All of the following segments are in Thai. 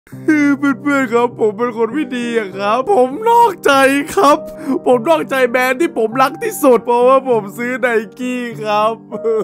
เพื่อนๆครับผมเป็นคนไม่ดีครับผมนอกใจครับผมนอกใจแบรนด์ที่ผมรักที่สุดเพราะว่าผมซื้อไนกี้ครับ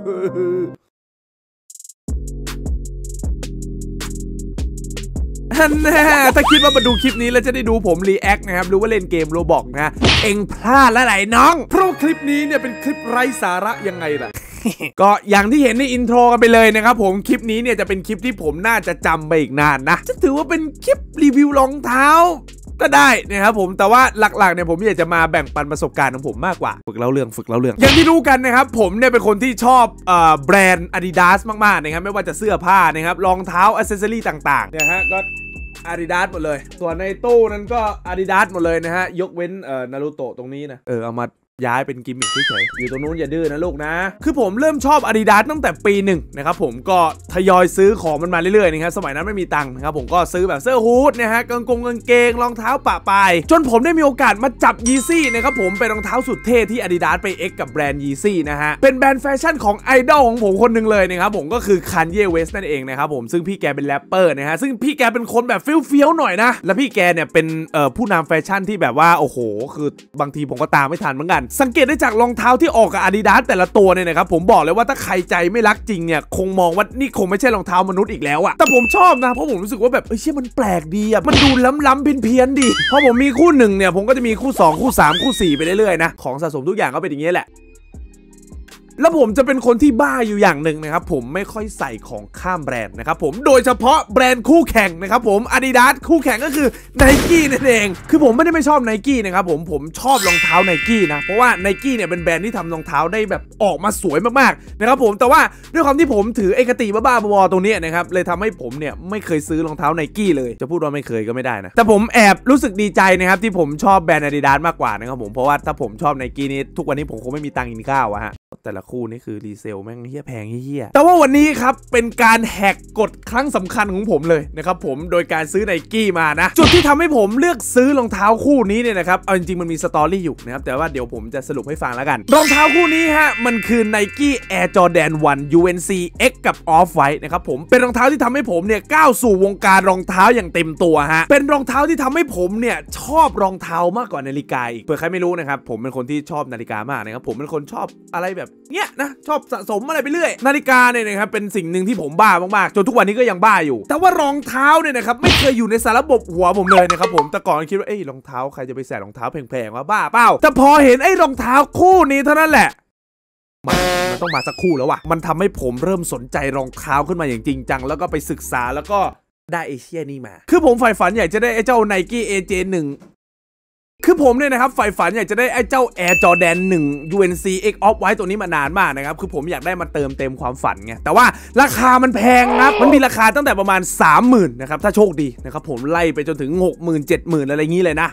แน่ถ้าคิดว่ามาดูคลิปนี้แล้วจะได้ดูผมรีแอคนะครับหรือว่าเล่นเกมโรบอกนะเอ็งพลาดแล้วไหนน้องเพราะคลิปนี้เนี่ยเป็นคลิปไร้สาระยังไงล่ะ ก็อย่างที่เห็นในอินโทรกันไปเลยนะครับผมคลิปนี้เนี่ยจะเป็นคลิปที่ผมน่าจะจำไปอีกนานนะจะถือว่าเป็นคลิปรีวิวรองเท้าก็ได้นะครับผมแต่ว่าหลักๆเนี่ยผมอยากจะมาแบ่งปันประสบการณ์ของผมมากกว่าฝึกเล่าเรื่องอย่างที่รู้กันนะครับผมเนี่ยเป็นคนที่ชอบแบรนด์ Adidas มากๆนะครับไม่ว่าจะเสื้อผ้านะครับรองเท้าอิสเซอรี่ต่างๆเนี่ยฮะก็ Adidas หมดเลยส่วนในตู้นั้นก็ Adidas หมดเลยนะฮะยกเว้นนารูโตะตรงนี้นะเอามาย้ายเป็นกิมมิคเฉยๆอยู่ตรงนู้นอย่าดื้อนะลูกนะคือผมเริ่มชอบ Adidas ตั้งแต่ปีหนึ่งนะครับผมก็ทยอยซื้อของมันมาเรื่อยๆนะครับสมัยนั้นไม่มีตังค์นะครับผมก็ซื้อแบบเสื้อฮู้ดนะฮะกางเกงรองเท้าปะปายจนผมได้มีโอกาสมาจับ Yeezy นะครับผมเป็นรองเท้าสุดเท่ที่ Adidas ไป X กับแบรนด์ Yeezy นะฮะเป็นแบรนด์แฟชั่นของไอดอลของผมคนหนึ่งเลยนะครับผมก็คือ Kanye West นั่นเองนะครับผมซึ่งพี่แกเป็นแรปเปอร์นะฮะซึ่งพี่แกเป็นคนแบบเฟี้ยวๆหน่อยนะแล้วพี่แกเนี่ยเป็นผู้นำแฟชั่นที่แบบว่าโอ้โหคือบางทีผมก็ตามไม่ทันเหมือนกันสังเกตได้จากรองเท้าที่ออกกับ Adidas แต่ละตัวเนี่ยนะครับผมบอกเลยว่าถ้าใครใจไม่รักจริงเนี่ยคงมองว่านี่คงไม่ใช่รองเท้ามนุษย์อีกแล้วอะแต่ผมชอบนะเพราะผมรู้สึกว่าแบบเชี่ยมันแปลกดีอะมันดูล้ำเพี้ยนดีพอผมมีคู่หนึ่งเนี่ยผมก็จะมีคู่2คู่3คู่4ไปเรื่อยๆนะของสะสมทุกอย่างก็เป็นอย่างนี้แหละแล้วผมจะเป็นคนที่บ้าอยู่อย่างหนึ่งนะครับผมไม่ค่อยใส่ของข้ามแบรนด์นะครับผมโดยเฉพาะแบรนด์คู่แข่งนะครับผม Adidas คู่แข่งก็คือ Nike นั่นเองคือผมไม่ชอบ Nike นะครับผมชอบรองเท้า Nike นะเพราะว่า Nike เนี่ยเป็นแบรนด์ที่ทำรองเท้าได้แบบออกมาสวยมากๆนะครับผมแต่ว่าด้วยความที่ผมถือคติบ้าๆบอๆตรงนี้นะครับเลยทำให้ผมเนี่ยไม่เคยซื้อรองเท้า Nike เลยจะพูดว่าไม่เคยก็ไม่ได้นะแต่ผมแอบรู้สึกดีใจนะครับที่ผมชอบแบรนด์ Adidas มากกว่านะครับผมเพราะว่าถ้าผมชอบ Nike นี่ทุกวันนี้ผมคงไม่มีตังค์กินข้าวอะฮะแต่ละคู่นี่คือรีเซลแม่งเฮี้ยแพงเฮี้ยแต่ว่าวันนี้ครับเป็นการแหกกฎครั้งสำคัญของผมเลยนะครับผมโดยการซื้อ Nike มานะจุดที่ทำให้ผมเลือกซื้อรองเท้าคู่นี้เนี่ยนะครับเอาจริงๆมันมีสตอรี่อยู่นะครับแต่ว่าเดี๋ยวผมจะสรุปให้ฟังแล้วกันรองเท้าคู่นี้ฮะมันคือ Nike Air Jordan 1 UNC X กับ Off-White นะครับผมเป็นรองเท้าที่ทำให้ผมเนี่ยก้าวสู่วงการรองเท้าอย่างเต็มตัวฮะเป็นรองเท้าที่ทำให้ผมเนี่ยชอบรองเท้ามากกว่านาฬิกาอีกเผื่อใครไม่รู้นะครับผมเป็นคนที่ชอบนาฬิกามากนะครับผมเป็นคนชอบอะไรแบบเนี้ยนะชอบสะสมอะไรไปเรื่อยนาฬิกาเนี่ยนะครับเป็นสิ่งหนึ่งที่ผมบ้ามากๆจนทุกวันนี้ก็ยังบ้าอยู่แต่ว่ารองเท้าเนี่ยนะครับไม่เคยอยู่ในสารระบบหัวผมเลยนะครับผมแต่ก่อนคิดว่ารองเท้าใครจะไปใส่รองเท้าแพงๆว่าบ้าเปล่าแต่พอเห็นรองเท้าคู่นี้เท่านั้นแหละมันต้องมาสักคู่แล้วว่ะมันทำให้ผมเริ่มสนใจรองเท้าขึ้นมาอย่างจริงจังแล้วก็ไปศึกษาแล้วก็ได้เชี่ยนี่มาคือผมใฝ่ฝันอยากจะได้เจ้า Nike AJ1คือผมเนี่ยนะครับใฝ่ฝันอยากจะได้เจ้า Air Jordan 1 UNC X Off-White ตัวนี้มานานมากนะครับคือผมอยากได้มาเติมเต็มความฝันไงแต่ว่าราคามันแพงนะมันมีราคาตั้งแต่ประมาณ 30,000 นะครับถ้าโชคดีนะครับผมไล่ไปจนถึง 60,000 70,000 อะไรงี้เลยนะ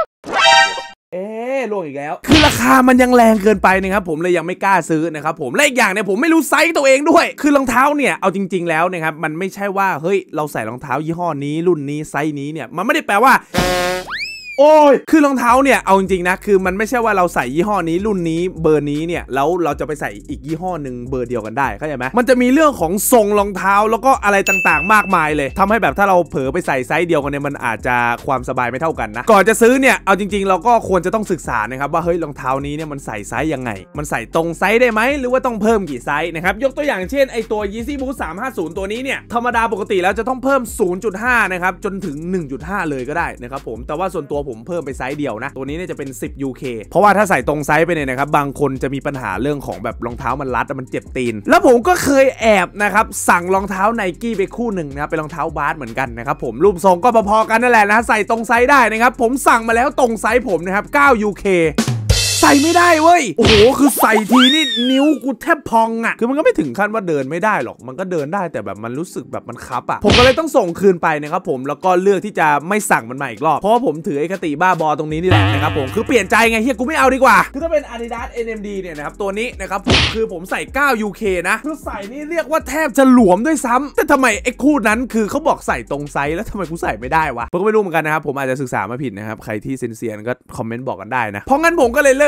ล่วงอีกแล้วคือราคามันยังแรงเกินไปนะครับผมเลยยังไม่กล้าซื้อนะครับผมและอีกอย่างเนี่ยผมไม่รู้ไซส์ตัวเองด้วยคือรองเท้าเนี่ยเอาจริงๆแล้วนะครับมันไม่ใช่ว่าเฮ้ยเราใส่รองเท้ายี่ห้อนี้รุ่นนี้ไซส์นี้เนี่ยมันไม่ได้แปลว่าโอ้ยคือรองเท้าเนี่ยเอาจริงๆนะคือมันไม่ใช่ว่าเราใส่ยี่ห้อนี้รุ่นนี้เบอร์นี้เนี่ยแล้วเราจะไปใส่อีกยี่ห้อหนึ่งเบอร์เดียวกันได้เข้าใจไหมมันจะมีเรื่องของทรงรองเท้าแล้วก็อะไรต่างๆมากมายเลยทำให้แบบถ้าเราเผลอไปใส่ไซส์เดียวกันเนี่ยมันอาจจะความสบายไม่เท่ากันนะก่อนจะซื้อเนี่ยเอาจริงๆเราก็ควรจะต้องศึกษานะครับว่าเฮ้ยรองเท้านี้เนี่ยมันใส่ไซส์ยังไงมันใส่ตรงไซส์ได้ไหมหรือว่าต้องเพิ่มกี่ไซส์นะครับยกตัวอย่างเช่นตัว Yeezy Boost 350ตัวนี้เนี่ยธรรมดาปกติแล้วจะต้องเพิ่ม 0.5 นะครับจนถึง 1.5 เลยก็ได้นะครับผมแต่ว่าส่วนตัวผมเพิ่มไปไซส์เดียวนะตัวนี้เนี่ยจะเป็น10 UK เพราะว่าถ้าใส่ตรงไซส์ไปเนี่ยนะครับบางคนจะมีปัญหาเรื่องของแบบรองเท้ามันรัดมันเจ็บตีนแล้วผมก็เคยแอบนะครับสั่งรองเท้า Nike ไปคู่หนึ่งนะครับเป็นรองเท้าบาสเหมือนกันนะครับผมรูปทรงก็พอๆกันนั่นแหละนะใส่ตรงไซส์ได้นะครับผมสั่งมาแล้วตรงไซส์ผมนะครับ9 UKใส่ไม่ได้เว้ยโอ้โหคือใส่ทีนี่นิ้วกูแทบพองอ่ะคือมันก็ไม่ถึงขั้นว่าเดินไม่ได้หรอกมันก็เดินได้แต่แบบมันรู้สึกแบบมันคับอ่ะผมก็เลยต้องส่งคืนไปนะครับผมแล้วก็เลือกที่จะไม่สั่งมันมาอีกรอบเพราะว่าผมถือคติบ้าบอตรงนี้นี่แหละนะครับผมคือเปลี่ยนใจไงเฮียกูไม่เอาดีกว่าคือถ้าเป็น Adidas NMD เนี่ยนะครับตัวนี้นะครับผมคือผมใส่9 UK นะคือใส่นี่เรียกว่าแทบจะหลวมด้วยซ้ำแต่ทำไมคู่นั้นคือเขาบอกใส่ตรงไซส์แล้วทำไมกูใส่ไม่ได้วะผมก็ไม่รู้เหมือนกันนะครับผมอาจจะศึกษามาผิดนะครับใครที่เซียนๆก็คอมเมนต์บอกกันได้นะเพราะงั้นผมก็เลยเลิ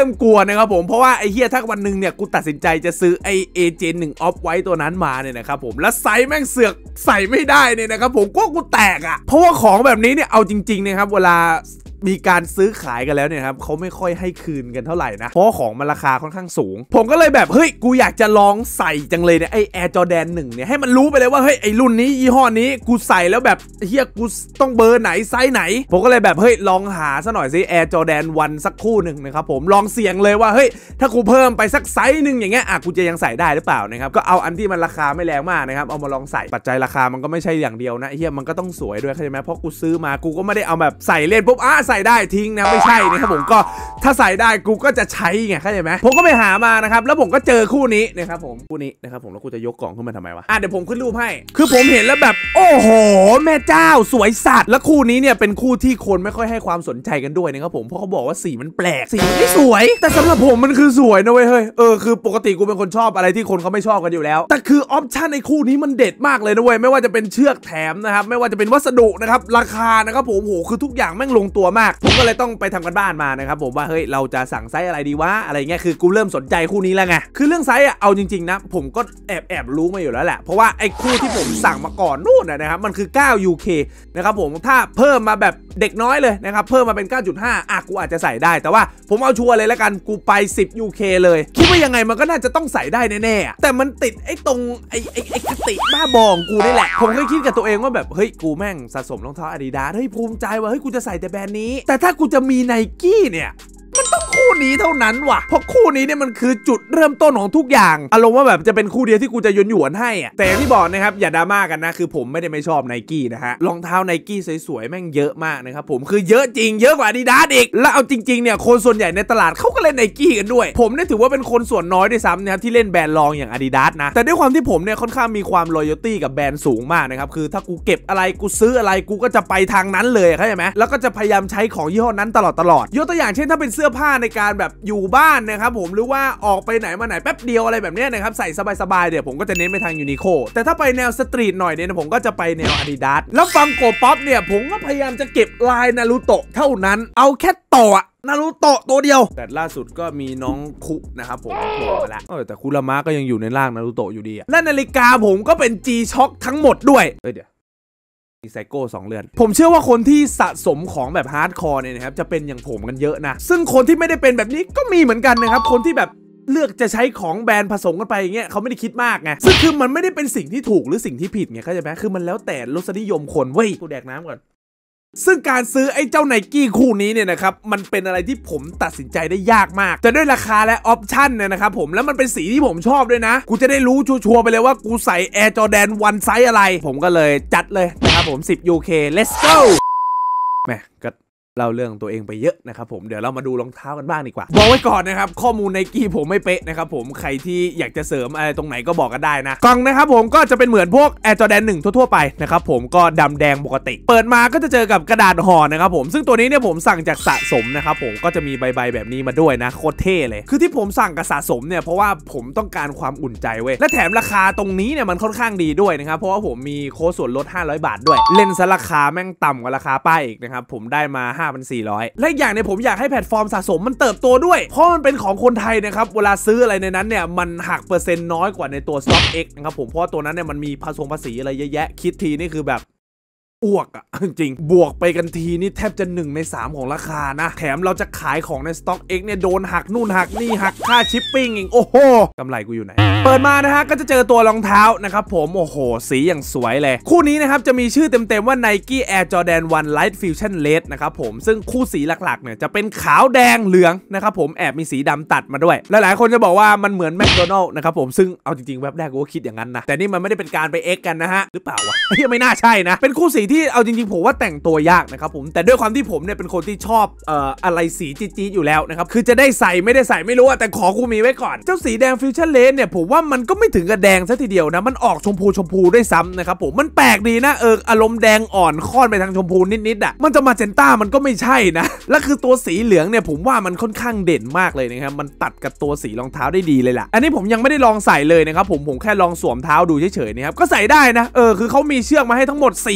ริ่มกลัวนะครับผมเพราะว่าไอ้เหี้ยถ้าวันหนึ่งเนี่ยกูตัดสินใจจะซื้อไอ้ AJ1 ออฟไว้ตัวนั้นมาเนี่ยนะครับผมแล้วไซส์แม่งเสือกใส่ไม่ได้เนี่ยนะครับผมกูแตกอ่ะเพราะว่าของแบบนี้เนี่ยเอาจริงๆนะครับเวลามีการซื้อขายกันแล้วเนี่ยครับเขาไม่ค่อยให้คืนกันเท่าไหร่นะเพราะของมันราคาค่อนข้างสูงผมก็เลยแบบเฮ้ยกูอยากจะลองใส่จังเลยเนี่ยไอ้ Air Jordan 1เนี่ยให้มันรู้ไปเลยว่าเฮ้ยไอ้รุ่นนี้ยี่ห้อนี้กูใส่แล้วแบบเฮียกูต้องเบอร์ไหนไซส์ไหนผมก็เลยแบบเฮ้ยลองหาซะหน่อยสิ Air Jordan 1สักคู่หนึ่งนะครับผมลองเสี่ยงเลยว่าเฮ้ยถ้ากูเพิ่มไปสักไซส์หนึ่งอย่างเงี้ยกูจะยังใส่ได้หรือเปล่านะครับก็เอาอันที่มันราคาไม่แรงมากนะครับเอามาลองใส่ปัจจัยราคามันก็ไม่ใช่อย่างเดียวนะเฮียมันก็ต้องสวยด้วยเข้าใจไหมเพราะกูซื้อมากูก็ไม่ได้เอาแบบใส่เล่นปุ๊บใส่ได้ทิ้งนะไม่ใช่นะครับผมก็ถ้าใส่ได้กูก็จะใช้ไงเข้าใจไหมผมก็ไปหามานะครับแล้วผมก็เจอคู่นี้นะครับผมคู่นี้นะครับผมแล้วกูจะยกกล่องขึ้นมาทำไมวะเดี๋ยวผมขึ้นรูปให้คือผมเห็นแล้วแบบโอ้โหแม่เจ้าสวยสัตว์แล้วคู่นี้เนี่ยเป็นคู่ที่คนไม่ค่อยให้ความสนใจกันด้วยนะครับผมเพราะเขาบอกว่าสีมันแปลกสีไม่สวยแต่สำหรับผมมันคือสวยนะเว้ยเฮ้ยคือปกติกูเป็นคนชอบอะไรที่คนเขาไม่ชอบกันอยู่แล้วแต่คือออปชั่นในคู่นี้มันเด็ดมากเลยนะเว้ยไม่ว่าจะเป็นเชือกแถมนะครับไม่ว่าจะเป็นวัสดุนะครับราคานะครับผมโหคือทุกอย่างแม่งลงตัวมากผมก็เลยต้องไปทำกันบ้านมานะครับผมว่าเฮ้ยเราจะสั่งไซส์อะไรดีวะอะไรเงี้ยคือกูเริ่มสนใจคู่นี้แล้วไงคือเรื่องไซส์เอาจริงๆนะผมก็แอบรู้มาอยู่แล้วแหละเพราะว่าไอ้คู่ที่ผมสั่งมาก่อนนู่นนะครับมันคือ9 UK นะครับผมถ้าเพิ่มมาแบบเด็กน้อยเลยนะครับเพิ่มมาเป็น 9.5 กูอาจจะใส่ได้แต่ว่าผมเอาชัวร์เลยแล้วกันกูไป10 UK เลยคิดว่ายังไงมันก็น่าจะต้องใส่ได้แน่ๆแต่มันติดไอ้ตรงไอ้คติบ้าบองกูนี่แหละผมเคยคิดกับตัวเองว่าแบบเฮ้ยกูแม่งสะสมรองเท้า Adidas เฮ้ยภูมิใจว่าเฮ้ยกูจะใส่แต่แบรนด์นี้แต่ถ้ากูจะมี Nike เนี่ยมันต้องคู่นี้เท่านั้นว่ะเพราะคู่นี้เนี่ยมันคือจุดเริ่มต้นของทุกอย่างอารมณ์ว่าแบบจะเป็นคู่เดียวที่กูจะหยวนให้อะแต่อย่างที่บอกนะครับอย่าดราม่ากันนะคือผมไม่ได้ไม่ชอบ Nike นะฮะรองเท้า Nike สวยๆแม่งเยอะมากนะครับผมคือเยอะจริงเยอะกว่า Adidas อีกแล้วเอาจริงๆเนี่ยคนส่วนใหญ่ในตลาดเขาก็เล่น Nike กันด้วยผมเนี่ยถือว่าเป็นคนส่วนน้อยด้วยซ้ำนะครับที่เล่นแบรนด์รองอย่าง Adidas นะแต่ด้วยความที่ผมเนี่ยค่อนข้างมีความ loyalty กับแบรนด์สูงมากนะครับคือถ้ากูเก็บอะไรกูซื้ออะไรกูก็จะไปทางนั้นเลยเข้าใจไหมแล้วก็จะพยายามใช้ของยี่ห้อนั้นตลอดยกตัวอย่างเช่นถ้าเป็นเสื้อผ้าในการแบบอยู่บ้านนะครับผมหรือว่าออกไปไหนมาไหนแป๊บเดียวอะไรแบบนี้นะครับใส่สบายๆเดี๋ยวผมก็จะเน้นไปทางยูนิโคแต่ถ้าไปแนวสตรีทหน่อยเนี่ยผมก็จะไปแนว Adidas แล้วฟังโกป๊อปเนี่ยผมก็พยายามจะเก็บลายนารูโตะเท่านั้นเอาแค่โตะนารูโตะตัวเดียวแต่ล่าสุดก็มีน้องคุนะครับผมโผล่มาแล้วแต่คุรามาก็ยังอยู่ในร่างนารูโตะอยู่ดีและนาฬิกาผมก็เป็น G-Shock ทั้งหมดด้วยเดี๋ยวไซโก้2 เรือนผมเชื่อว่าคนที่สะสมของแบบฮาร์ดคอร์เนี่ยนะครับจะเป็นอย่างผมกันเยอะนะซึ่งคนที่ไม่ได้เป็นแบบนี้ก็มีเหมือนกันนะครับคนที่แบบเลือกจะใช้ของแบรนด์ผสมกันไปอย่างเงี้ยเขาไม่ได้คิดมากไงซึ่งคือมันไม่ได้เป็นสิ่งที่ถูกหรือสิ่งที่ผิดไงเข้าใจไหมคือมันแล้วแต่รสนิยมคนเว้ยกูแดกน้ำก่อนซึ่งการซื้อไอ้เจ้าไนกี้คู่นี้เนี่ยนะครับมันเป็นอะไรที่ผมตัดสินใจได้ยากมากแต่ด้วยราคาและออปชั่นเนี่ยนะครับผมแล้วมันเป็นสีที่ผมชอบด้วยนะกูจะได้รู้ชัวร์ไปเลยว่ากูใส่ Air Jordan 1 ไซส์อะไรผมก็เลยจัดเลยนะครับผม10 UK let's go แม่ก็เล่าเรื่องตัวเองไปเยอะนะครับผมเดี๋ยวเรามาดูรองเท้ากันบ้างดีกว่าบอกไว้ก่อนนะครับข้อมูลไนกี้ผมไม่เป๊ะนะครับผมใครที่อยากจะเสริมอะไรตรงไหนก็บอกกันได้นะกล่องนะครับผมก็จะเป็นเหมือนพวก Air Jordan 1ทั่วๆไปนะครับผมก็ดำแดงปกติเปิดมาก็จะเจอกับกระดาษห่อนะครับผมซึ่งตัวนี้เนี่ยผมสั่งจากสะสมนะครับผมก็จะมีใบแบบนี้มาด้วยนะโคตรเท่เลยคือที่ผมสั่งกับสะสมเนี่ยเพราะว่าผมต้องการความอุ่นใจเว้ยและแถมราคาตรงนี้เนี่ยมันค่อนข้างดีด้วยนะครับเพราะว่าผมมีโค้ดส่วนลด500 บาทด้วยเล่นซะราคาแม่งต่ำกว่าราคาป้ายอีกนะครับผมได้มา 5,400และอย่างเนี่ยผมอยากให้แพลตฟอร์มสะสมมันเติบโตด้วยเพราะมันเป็นของคนไทยนะครับเวลาซื้ออะไรในนั้นเนี่ยมันหักเปอร์เซ็นต์น้อยกว่าในตัว Stock X นะครับผมเพราะตัวนั้นเนี่ยมันมีภาษีอะไรเยอะแยะคิดทีนี่คือแบบอ้วกอะจริงบวกไปกันทีนี่แทบจะ1 ใน 3ของราคานะแถมเราจะขายของใน Stock X เนี่ยโดนหักนู่นหักนี่หักค่าชิปปิ้งอีกโอ้โหกำไรกูอยู่ไหนเปิดมานะฮะก็จะเจอตัวรองเท้านะครับผมโอ้โหสีอย่างสวยเลยคู่นี้นะครับจะมีชื่อเต็มๆว่า Nike Air Jordan 1 Light Fusion Red นะครับผมซึ่งคู่สีหลักๆเนี่ยจะเป็นขาวแดงเหลืองนะครับผมแอบมีสีดำตัดมาด้วยหลายๆคนจะบอกว่ามันเหมือนแมคโดนัลด์นะครับผมซึ่งเอาจริงๆแวบแรกกูก็คิดอย่างนั้นนะแต่นี่มันไม่ได้เป็นการไป X กันนะฮะหรือเปล่าวะไม่น่าใช่นะเป็นคู่สีที่เอาจริงๆผมว่าแต่งตัวยากนะครับผมแต่ด้วยความที่ผมเนี่ยเป็นคนที่ชอบอะไรสีจี๊ดๆอยู่แล้วนะครับคือจะได้ใส่ไม่ได้ใส่ไม่รู้แต่ขอกูมีไว้ก่อนเจ้าสีแดงฟิวชั่นเลนเนี่ยผมว่ามันก็ไม่ถึงกับแดงซะทีเดียวนะมันออกชมพูด้วยซ้ำนะครับผมมันแปลกดีนะอารมณ์แดงอ่อนค่อนไปทางชมพูนิดๆอ่ะมันจะมาเจนต้ามันก็ไม่ใช่นะและคือตัวสีเหลืองเนี่ยผมว่ามันค่อนข้างเด่นมากเลยนะครับมันตัดกับตัวสีรองเท้าได้ดีเลยล่ะอันนี้ผมยังไม่ได้ลองใส่เลยนะครับผมแค่ลองสวมเท้าดูเฉยๆนะครับก็ใส่ได้นะคือเขามีเชือกมาให้ทั้งหมด4 สีนะ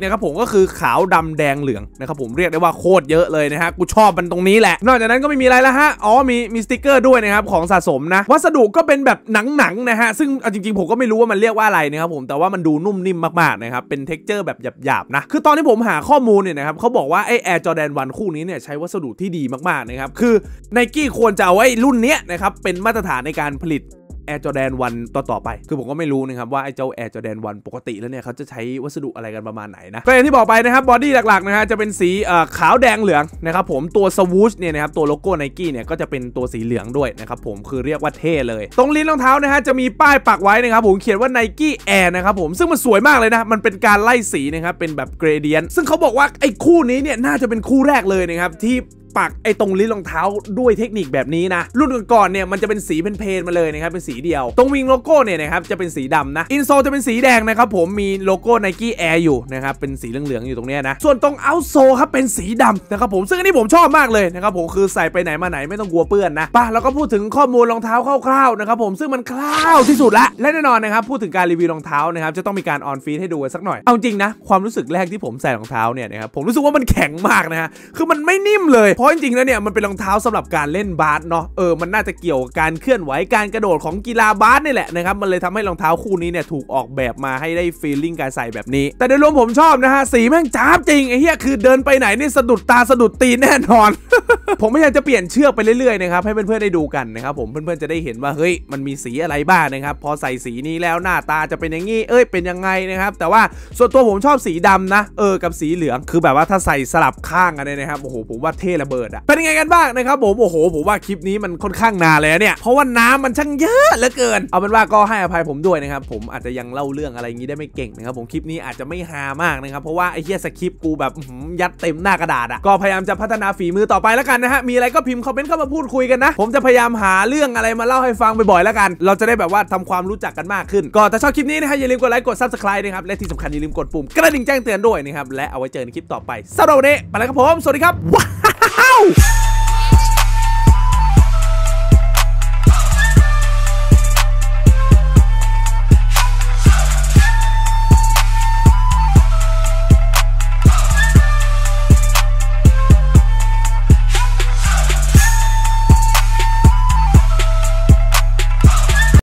นะครับผมก็คือขาวดำแดงเหลืองนะครับผมเรียกได้ว่าโคตรเยอะเลยนะฮะกูชอบมันตรงนี้แหละนอกจากนั้นก็ไม่มีอะไรแล้วฮะอ๋อมีสติ๊กเกอร์ด้วยนะครับของสะสมนะวัสดุก็เป็นแบบหนังนะฮะซึ่งจริงๆผมก็ไม่รู้ว่ามันเรียกว่าอะไรนะครับผมแต่ว่ามันดูนุ่มนิ่มมากๆนะครับเป็นเท็กเจอร์แบบหยาบๆนะคือตอนที่ผมหาข้อมูลเนี่ยนะครับเขาบอกว่าไอ้ Air Jordan 1คู่นี้เนี่ยใช้วัสดุที่ดีมากๆนะครับคือ Nike ควรจะเอาไว้รุ่นเนี้ยนะครับเป็นมาตรฐานในการผลิตAir Jordan 1ต่อไปคือผมก็ไม่รู้นะครับว่าไอ้เจ้า Air Jordan 1ปกติแล้วเนี่ยเขาจะใช้วัสดุอะไรกันประมาณไหนนะก็อย่างที่บอกไปนะครับบอดี้หลักๆนะฮะจะเป็นสีขาวแดงเหลืองนะครับผมตัว Swoosh เนี่ยนะครับตัวโลโก้ Nike เนี่ยก็จะเป็นตัวสีเหลืองด้วยนะครับผมคือเรียกว่าเท่เลยตรงลิ้นรองเท้านะฮะจะมีป้ายปักไว้นะครับผมเขียนว่า Nike Air นะครับผมซึ่งมันสวยมากเลยนะมันเป็นการไล่สีนะครับเป็นแบบเกรเดียนซึ่งเขาบอกว่าไอ้คู่นี้เนี่ยน่าจะเป็นคู่แรกเลยนะครับที่ปักไอ้ตรงลิ้นรองเท้าด้วยเทคนิคแบบนี้นะรุ่นก่อนๆเนี่ยมันจะเป็นสีเพลนๆมาเลยนะครับเป็นสีเดียวตรงวิงโลโก้เนี่ยนะครับจะเป็นสีดำนะอินโซจะเป็นสีแดงนะครับผมมีโลโก้ Nike Air อยู่นะครับเป็นสีเหลืองๆอยู่ตรงนี้นะส่วนตรงเอาท์โซครับเป็นสีดำนะครับผมซึ่งอันนี้ผมชอบมากเลยนะครับผมคือใส่ไปไหนมาไหนไม่ต้องกลัวเปื้อนนะป่ะเราก็พูดถึงข้อมูลรองเท้าคร่าวๆนะครับผมซึ่งมันคร่าวที่สุดละและแน่นอนนะครับพูดถึงการรีวิวรองเท้านะครับจะต้องมีการออนฟีดให้ดูกันสักหน่อยเอาจริงนะความรู้สึกแรกที่ผมใส่รองเท้าเนี่ยนะครับผมรู้สึกว่ามันแข็งมากนะฮะคือมันไม่นิ่มเลยเพราะจริงๆแล้วเนี่ยมันเป็นรองเท้าสำหรับการเล่นบาสเนาะมันน่าจะเกี่ยวกับการเคลื่อนไหวการกระโดดของกีฬาบาสนี่แหละนะครับมันเลยทำให้รองเท้าคู่นี้เนี่ยถูกออกแบบมาให้ได้ฟีลลิ่งการใส่แบบนี้แต่โดยรวมผมชอบนะฮะสีแม่งจ้าบจริงไอ้เหี้ยคือเดินไปไหนนี่สะดุดตาสะดุดตีนแน่นอน ผมไม่อยากจะเปลี่ยนเชือกไปเรื่อยๆนะครับให้เพื่อนๆได้ดูกันนะครับผมเพื่อนๆจะได้เห็นว่าเฮ้ยมันมีสีอะไรบ้างนะครับพอใส่สีนี้แล้วหน้าตาจะเป็นอย่างงี้เป็นยังไงนะครับแต่ว่าส่วนตัวผมชอบสีดำนะกับสีเหลืองคือแบบว่าถ้าใส่สลับข้างกันเลยนะครับโอ้โหผมว่าเท่ระเบิดอะเป็นยังไงกันบ้างนะครับผมโอ้โหผมว่าคลิปนี้มันค่อนข้างนานเลยเนี่ยเพราะว่าน้ำมันช่างเยอะเหลือเกินเอาเป็นว่าก็ให้อภัยผมด้วยนะครับผมอาจจะยังเล่าเรื่องอะไรอย่างนี้ได้ไม่เก่งนะครับผมคลิปนี้อาจจะไม่ฮามากนะครับเพราะว่าไอ้เหี้ยสคริปต์กูแบบยัดเต็มหน้ากระดาษอะก็พยายามจะพัฒนาฝีมือต่อไปแล้วกันนะฮะมีอะไรก็พิมพ์คอมเมนต์เข้ามาพูดคุยกันนะผมจะพยายามหาเรื่องอะไรมาเล่าให้ฟังบ่อยๆแล้วกันเราจะได้แบบว่าทำความรู้จักกันมากขึ้นก็ถ้าชอบคลิปนี้นะฮะอย่าลืมกดไลค์กด Subscribe นะครับและที่สำคัญอย่าลืมกดปุ่มกระดิ่งแจ้งเตือนด้วยนะครับและเอาไว้เจอในคลิปต่อไปสำหรับวันนี้ไปแล้วครับผมสวัสดีครับว้าว